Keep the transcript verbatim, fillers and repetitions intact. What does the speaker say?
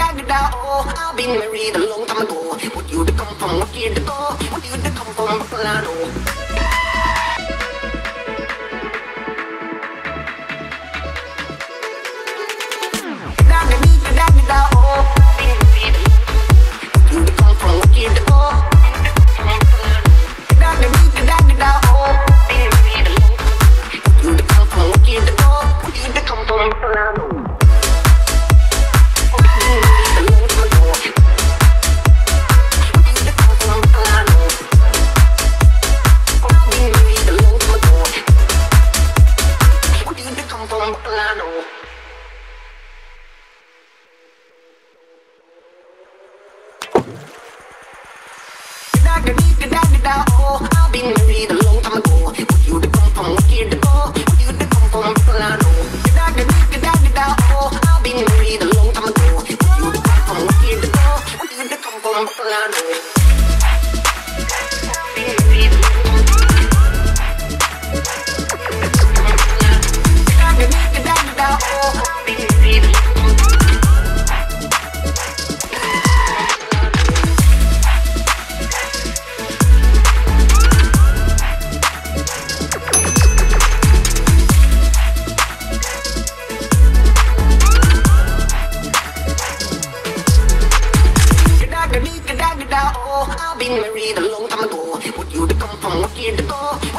Gegagedigedago, I've been married a long time ago. What you to come from? What year to go? What you to come from? Buffalo. Gegagedigedago, I've been married a long time ago. What you to come from? What year to go? What you to come from? Buffalo. Gegagedigedago, I've been married a long time ago. What you to come from? What year to go? What you to come from? Buffalo. I've been married a long time ago. What you to come from? What year to go?